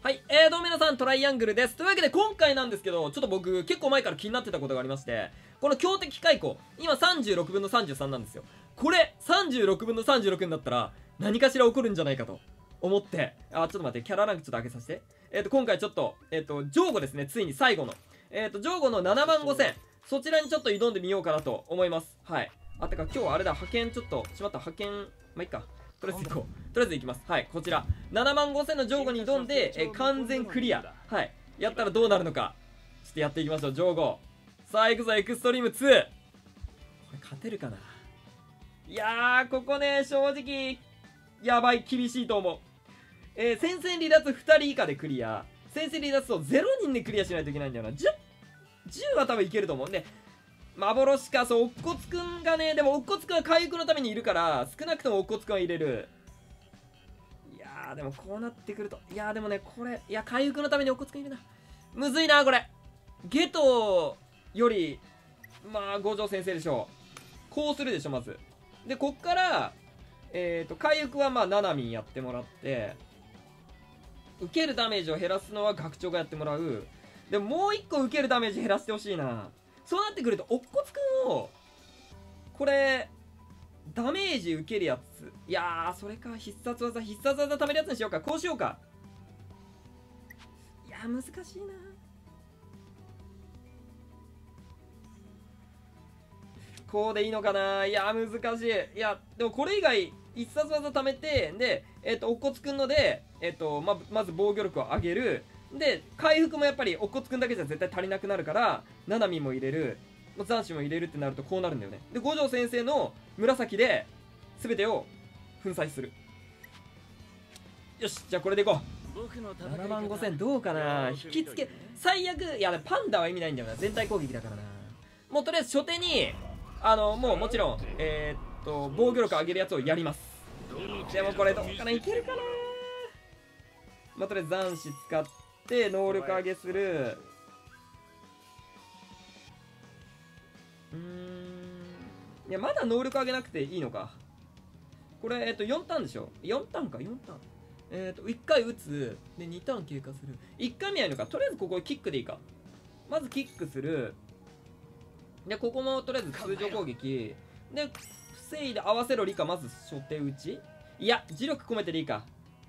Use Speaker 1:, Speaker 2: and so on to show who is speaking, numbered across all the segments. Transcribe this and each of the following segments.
Speaker 1: はい、どうも皆さん、トライアングルです。というわけで今回なんですけど、ちょっと僕結構前から気になってたことがありまして、この強敵解雇、今36分の33なんですよ。これ、36分の36になったら、何かしら起こるんじゃないかと思って、ちょっと待って、キャラランクちょっと上げさせて。今回ちょっと、ジョーゴですね、ついに最後の。ジョーゴの7万5000、そちらにちょっと挑んでみようかなと思います。はい。あ、てか今日はあれだ、派遣ちょっと、しまった、派遣、まあ、いっか。とりあえず行こう。とりあえず行きます。はい、こちら。7万5000のジョーゴに挑んで、完全クリア。はい。やったらどうなるのか。ちょっとやっていきましょう、ジョーゴ。さあ、行くぞ、エクストリーム2。これ、勝てるかな。いやー、ここね、正直、やばい、厳しいと思う。戦線離脱2人以下でクリア。戦線離脱を0人でクリアしないといけないんだよな。10は多分いけると思うんで。幻か、そう、乙骨くんがね、でも乙骨くんは回復のためにいるから、少なくとも乙骨くんは入れる。いやー、でもこうなってくると、いやーでもね、これ、いや、回復のために乙骨くんいるな。むずいな、これ。ゲトより、まあ、五条先生でしょう。こうするでしょ、まず。で、こっから、回復はまあ、ナナミンやってもらって、受けるダメージを減らすのは学長がやってもらう。でももう一個受けるダメージ減らしてほしいな。そうなってくると、乙骨くんを、これ、ダメージ受けるやつ。いやー、それか、必殺技貯めるやつにしようか。こうしようか。いやー、難しいな。こうでいいのかな。いやー、難しい。いや、でもこれ以外、必殺技貯めて、で、乙骨くんので、まず防御力を上げる。で、回復もやっぱり、乙骨くんだけじゃ絶対足りなくなるから、ナナミも入れる。残死も入れるってなるとこうなるんだよね。で、五条先生の紫で、全てを粉砕する。よし、じゃあこれでいこう。7万5000どうかな。引きつけ、最悪、いや、パンダは意味ないんだよな。全体攻撃だからな。もうとりあえず初手に、もうもちろん、防御力上げるやつをやります。でもこれどうかな。いけるかな。まあ、とりあえず残死使って、能力上げする。いや、まだ能力上げなくていいのか。これ、4ターンでしょ。4ターンか、4ターン。1回打つ。で、2ターン経過する。1回目やるのか。とりあえずここキックでいいか。まずキックする。で、ここもとりあえず通常攻撃。で、防いで合わせろ理科、まず初手打ち。いや、磁力込めてでいいか。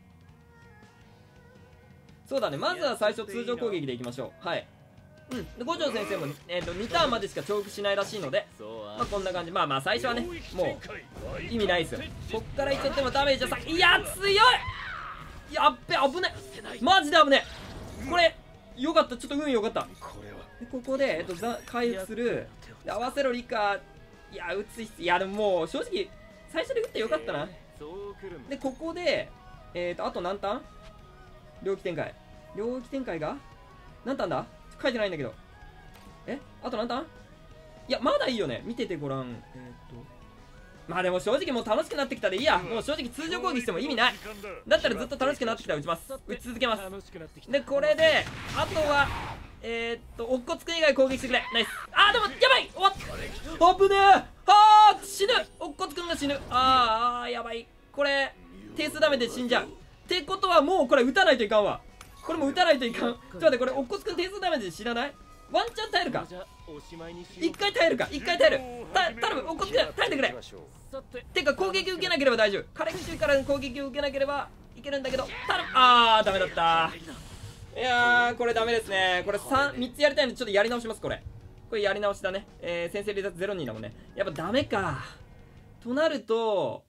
Speaker 1: そうだね。まずは最初通常攻撃でいきましょう。はい。うん。で、五条先生も、2ターンまでしか重複しないらしいので、まあこんな感じ。まあまあ最初はね、もう、意味ないですよ。こっからいっちゃってもダメージはさ、いや、強い。やっべ、危ね。マジで危ね。これ、よかった。ちょっと運よかった。で、ここで、回復する。で、合わせろ理科。いや、打つ必要。いや、でももう、正直、最初で打ってよかったな。で、ここで、あと何ターン？領域展開。領域展開が何ターンだ？書いてないんだけど。あと何ターン？いや、まだいいよね。見ててごらん。まあでも正直もう楽しくなってきたでいいや。もう正直通常攻撃しても意味ない。だったらずっと楽しくなってきたら打ちます。打ち続けます。で、これで、あとは、乙骨くん以外攻撃してくれ。ナイス。でも、やばい終わっ危ねえ死ぬ乙骨くんが死ぬ。やばい。これ、定数ダメで死んじゃう。ってことはもうこれ打たないといかんわ。これも打たないといかん。ちょっと待って、これ、乙骨くん定数ダメで死なない？ワンチャン耐えるか？一回耐えるか？一回耐える。頼む、乙骨くん、耐えてくれ。てか、攻撃受けなければ大丈夫。彼口からの攻撃を受けなければいけるんだけど、頼む。ダメだった。いやー、これダメですね。これ3つやりたいので、ちょっとやり直します、これ。これやり直しだね。先生離脱0人だもんね。やっぱダメか。となると、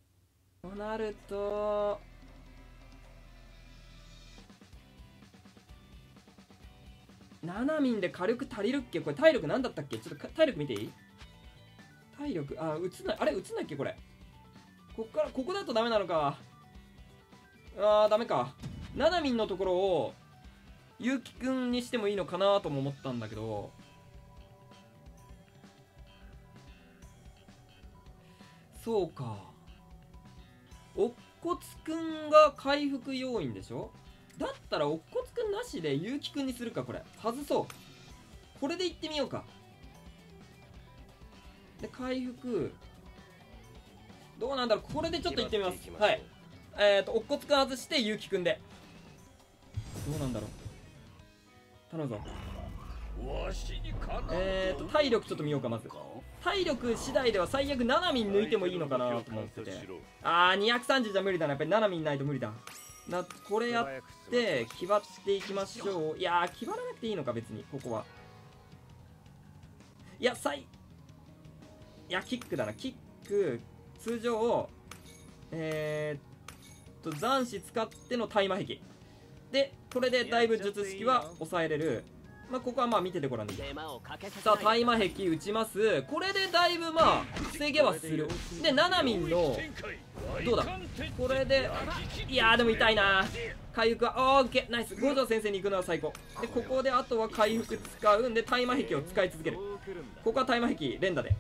Speaker 1: ナナミンで火力足りるっけ？これ体力なんだったっけ？ちょっと体力見ていい？体力、映んない。あれ映んないっけこれ。ここだとダメなのか。ダメか。ナナミンのところを、ゆうきくんにしてもいいのかなとも思ったんだけど。そうか。乙骨くんが回復要員でしょ？だったら乙骨くんなしでゆうきくんにするか。これ外そう。これでいってみようか。で、回復どうなんだろう。これでちょっといってみます。はい。乙骨くん外してゆうきくんで。 どうなんだろう。頼むぞ。体力ちょっと見ようか。まず体力次第では最悪7ミン抜いてもいいのかなと思ってて、230じゃ無理だな。やっぱり7ミンないと無理だな。これやって気張っていきましょう。いやー、気張らなくていいのか別に。ここはいやキックだな。キック通常残死使っての大魔壁で、これでだいぶ術式は抑えれる。ここは見ててごらんでいい。さあ大魔壁打ちます。これでだいぶ防げはする。で7ミンのどうだこれで、いやーでも痛いな。回復はオーケーナイス。五条先生に行くのは最高で、ここであとは回復使うんで大魔壁を使い続ける。ここは大魔壁連打で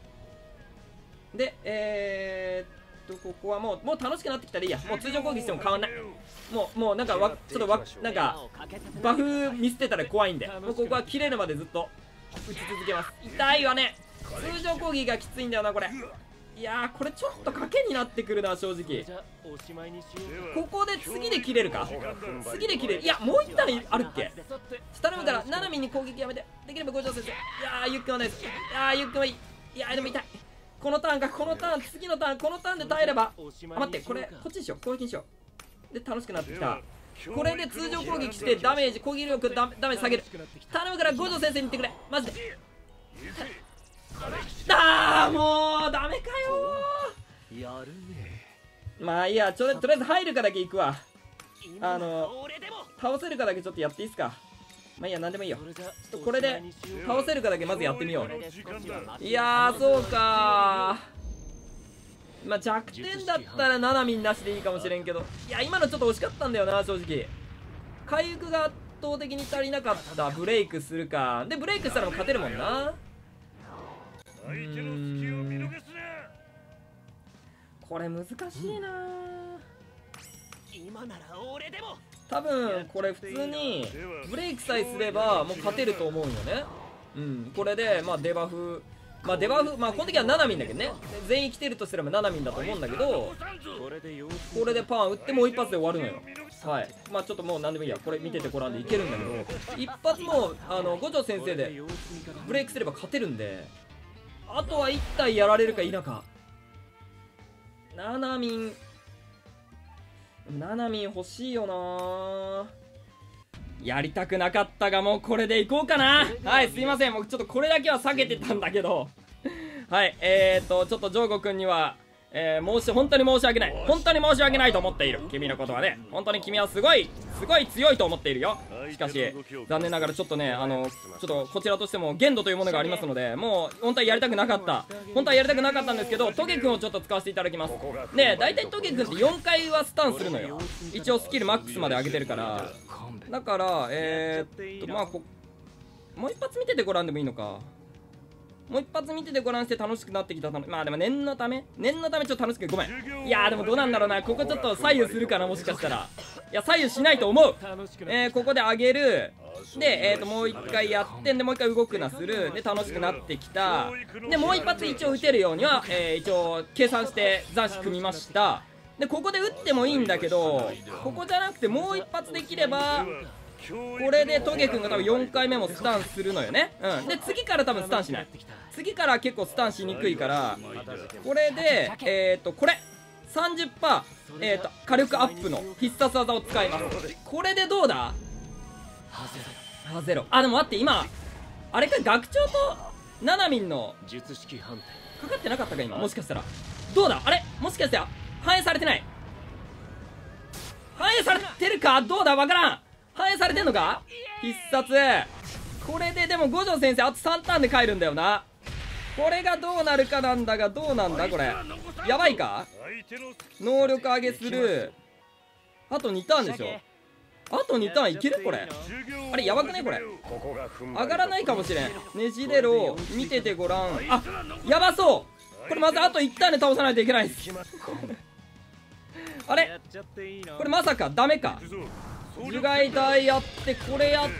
Speaker 1: ここはもう楽しくなってきたらいいや。もう通常攻撃しても変わんない。もうなんかちょっとなんかバフ見捨てたら怖いんで、もうここは切れるまでずっと打ち続けます。痛いわね。通常攻撃がきついんだよなこれ。いやーこれちょっと賭けになってくるな正直。ここで次で切れるか。次で切れる。いやもう一旦あるっけ。頼むから7ミンに攻撃やめて。できれば五条先生。いやーユックはないです。いやーユックはいい。いやーでも痛い。このターンか、このターン、次のターン、このターンで耐えれば。待って、これこっちにしよう。攻撃にしよう。で楽しくなってきた。これで通常攻撃してダメージ、攻撃力ダメージ下げる。頼むから五条先生に行ってくれマジで。もうダメかよー。いいや、とりあえず入るかだけ行くわ。倒せるかだけちょっとやっていいっすか。いいや、なんでもいいよ。これで倒せるかだけまずやってみよう。いやーそうかー。弱点だったら7ミンなしでいいかもしれんけど、いや今のちょっと惜しかったんだよな正直。回復が圧倒的に足りなかった。ブレイクするか。でブレイクしたらも勝てるもんな。これ難しいな。
Speaker 2: 今なら俺でも
Speaker 1: 多分これ普通にブレイクさえすればもう勝てると思うんよね。これでデバフこの時は7ミンだけどね。全員来てるとすれば7ミンだと思うんだけど、これでパン打ってもう一発で終わるのよ。はい。ちょっともう何でもいいや。これ見ててごらんでいけるんだけど、一発も五条先生でブレイクすれば勝てるんで、あとは1体やられるか否か。7ミン欲しいよな。やりたくなかったが、もうこれでいこうかな。はい、すいません。僕ちょっとこれだけは避けてたんだけどはい、ちょっとジョーゴ君には、本当に申し訳ない。本当に申し訳ないと思っている。君のことはね、本当に君はすごい強いと思っているよ。しかし残念ながらちょっとね、ちょっとこちらとしても限度というものがありますので、もう本当はやりたくなかったんですけど、トゲ君をちょっと使わせていただきます。で大体トゲ君って4回はスタンするのよ。一応スキルマックスまで上げてるから。だからもう一発見ててごらんでもいいのか。もう一発見ててごらんして楽しくなってきた。でも念のためちょっと楽しくごめん。いやーでもどうなんだろうな。ここちょっと左右するかな、もしかしたら。いや左右しないと思う。ここで上げる。でもう一回やってんで、もう一回動くなする。で楽しくなってきた。でもう一発一応打てるようには、一応計算して残死組みました。でここで打ってもいいんだけど、ここじゃなくてもう一発できれば、これでトゲ君が多分4回目もスタンするのよね。で次から多分スタンしない。次から結構スタンしにくいから、これでこれ 30%、火力アップの必殺技を使います。これでどうだ。ハゼロ。でも待って、今あれか、学長とナナミンのかかってなかったか今。もしかしたらどうだ。あれもしかしたら反映されてない。反映されてるかどうだ、わからん。反映されてんのか必殺。これででも五条先生あと3ターンで帰るんだよな。これがどうなるかなんだが、どうなんだこれ。やばいか。能力上げする。あと2ターンでしょ。あと2ターンいけるこれ。あれやばくないこれ。上がらないかもしれん。ねじれろ。見ててごらん。やばそう。これまずあと1ターンで倒さないといけないですあれこれまさかダメか。樹骸体やって、これやって、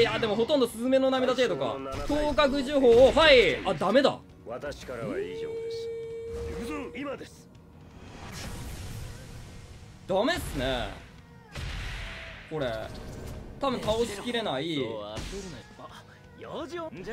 Speaker 1: でもほとんどスズメの涙程度か。頭角呪法を、はい。ダメだ。
Speaker 2: 私からは以上です。行くぞ今です。
Speaker 1: ダメっすねこれ。 多分倒しきれない。
Speaker 3: そう焦るなよ。養生じゃ。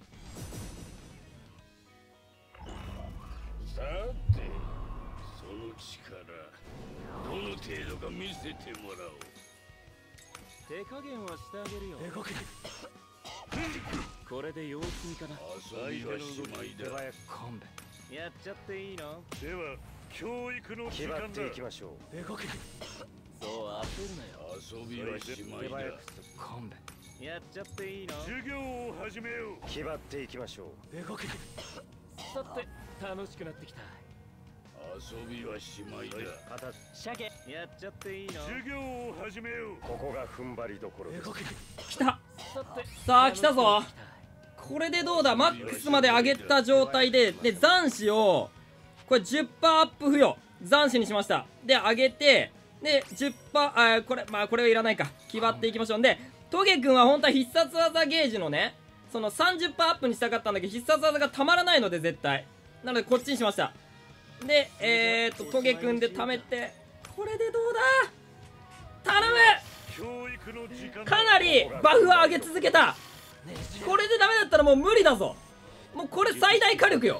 Speaker 2: さてその力どの程度か見せてもらおう。
Speaker 3: 手加減はしてあげるよ。動け。これで様子見かな。
Speaker 2: 遊びはしまいだ。
Speaker 3: 勘弁。やっちゃっていいの？
Speaker 2: では教育の時間だ。
Speaker 3: 決まっていきましょう。動け。そう焦るなよ。
Speaker 2: 遊びはしまいだ。
Speaker 3: 勘弁。やっちゃっていいの？
Speaker 2: 授業を始めよう。
Speaker 3: 決まっていきましょう。動け。さて楽しくなってきた。
Speaker 2: 遊びはしまいだ。
Speaker 3: 鮭やっちゃっていいの？
Speaker 2: 授業を始めよう。
Speaker 3: ここが踏ん張りどころです。
Speaker 1: 来た。さあ来たぞ。これでどうだ。マックスまで上げた状態で残滓をこれ 10% アップ付与残滓にしました。で上げてで 10% これこれはいらないか。決まっていきましょう。でトゲ君は本当は必殺技ゲージのねその 30% アップにしたかったんだけど必殺技がたまらないので絶対なのでこっちにしました。でトゲ君で貯めてこれでどうだ。頼む。かなりバフは上げ続けた。これでダメだったらもう無理だぞ。もうこれ最大火力よ。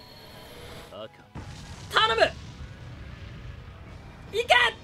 Speaker 1: 頼む。いけ。よ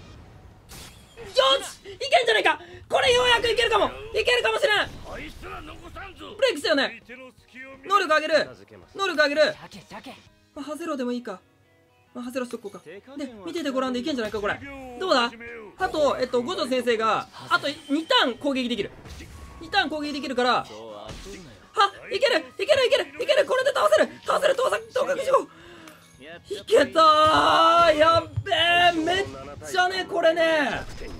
Speaker 1: しいけんじゃないか。これようやくいけるかも。いけるかもしれん。ブレイクしたよね。能力上げる。能力上げる。ハゼロでもいいか。ハゼロしとこうか。で見ててごらんでいけんじゃないかこれ。どうだ。あと五条先生があと2ターン攻撃できる。2ターン攻撃できるからいけるいけるいけるいける。これで倒せる投角事故いけたー。やっべえめっちゃねこれね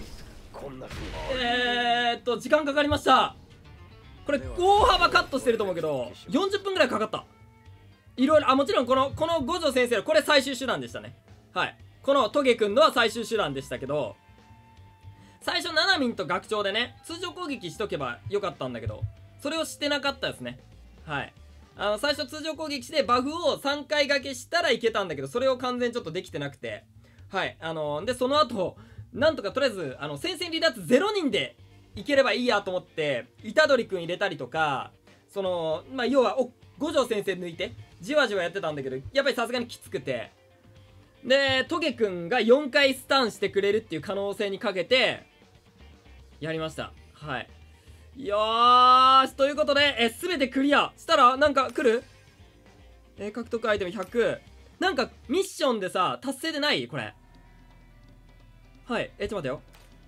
Speaker 1: 時間かかりました。これ大幅カットしてると思うけど40分ぐらいかかった。いろいろもちろんこの五条先生のこれ最終手段でしたね。はいこのトゲくんのは最終手段でしたけど最初ナナミンと学長でね通常攻撃しとけばよかったんだけどそれをしてなかったですね。はい最初通常攻撃してバフを3回掛けしたらいけたんだけどそれを完全にちょっとできてなくてはいでその後なんとかとりあえず戦線離脱0人でいければいいやと思って虎杖くん入れたりとか要は五条先生抜いてじわじわやってたんだけどやっぱりさすがにきつくてでトゲくんが4回スタンしてくれるっていう可能性にかけてやりました。はいよーしということで全てクリアしたらなんか来る獲得アイテム100なんかミッションでさ達成でないこれ。はいちょっと待ってよ。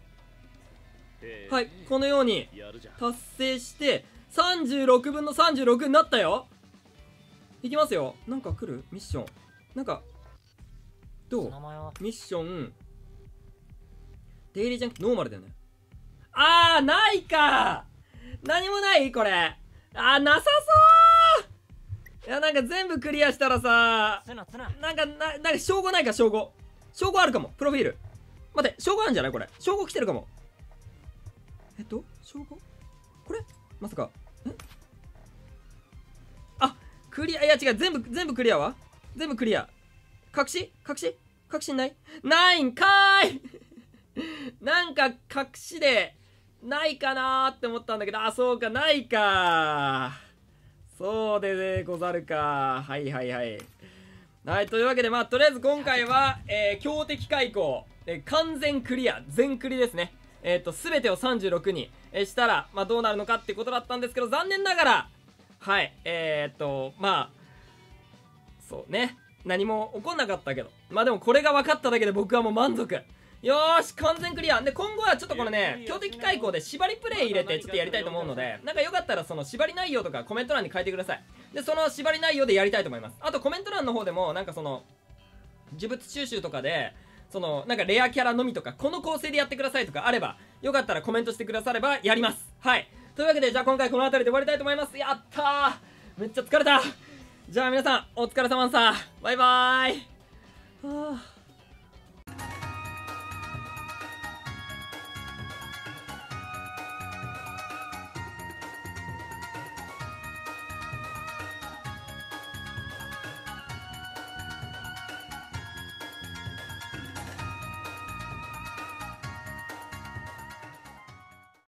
Speaker 1: はいこのように達成して36分の36になったよ。いきますよ。なんか来るミッションなんかどうミッションデイリーじゃなくてノーマルだよね。ないか何もないこれなさそう。いやなんか全部クリアしたらさなんか称号ないか。称号あるかも。プロフィール待って称号あるんじゃないこれ。称号来てるかも。称号これまさかクリアいや違う全部クリアは全部クリア。隠しないんかーいなんか隠しでないかなーって思ったんだけどそうかないかそうでござるか。はいというわけでとりあえず今回は強敵開口完全クリア全クリですね。全てを36にしたらどうなるのかってことだったんですけど残念ながらはいそうね何も起こんなかったけどでもこれが分かっただけで僕はもう満足。よーし完全クリアで今後はちょっとこのね強敵開口で縛りプレイ入れてちょっとやりたいと思うのでなんかよかったらその縛り内容とかコメント欄に書いてください。でその縛り内容でやりたいと思います。あとコメント欄の方でもなんかその呪物収集とかでなんかレアキャラのみとかこの構成でやってくださいとかあればよかったらコメントしてくださればやります。はいというわけでじゃあ今回この辺りで終わりたいと思います。やったーめっちゃ疲れた。じゃあ皆さんお疲れ様でした。バイバーイ。